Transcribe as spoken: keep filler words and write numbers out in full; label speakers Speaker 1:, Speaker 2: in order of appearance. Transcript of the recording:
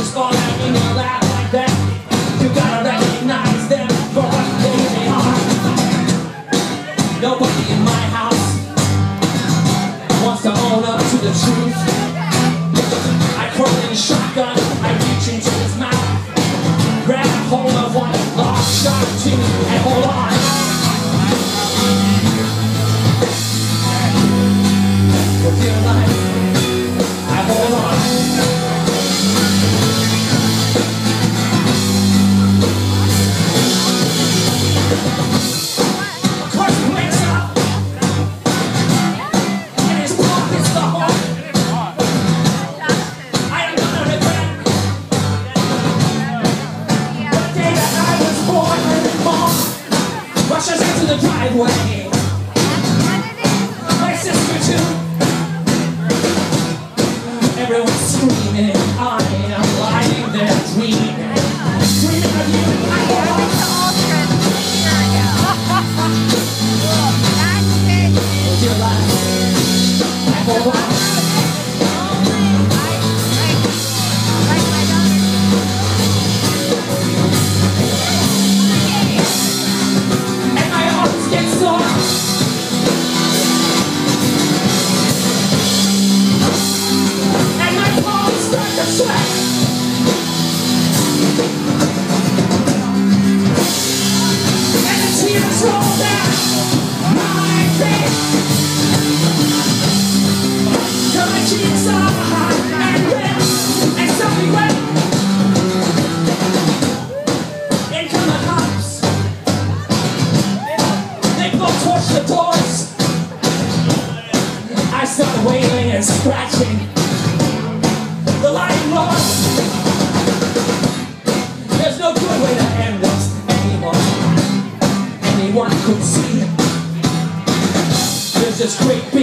Speaker 1: just fall out in your lap like that. You gotta recognize them for what they are. Nobody in my house wants to own up to the truth. I pull in a shotgun, I reach into his mouth, grab hold of one long sharp tooth and hold on. For dear life, I hold on. Of course he wakes up, and his pocket's the hole. I am gonna regret the day that I was born. Mom rushes into the driveway. My sister too. Everyone's screaming, I am lying there dreaming. Dreaming of you. I hold on. Dear life, I hold on. And my arms get sore. And my palms start to sweat. And the tears roll down my face. Till my cheeks are hot and red and softly wet. In come the cops. They go torch the doors. I start wailing and scratching. The lion roars. There's no good way to end this anymore. Anyone could see. There's this great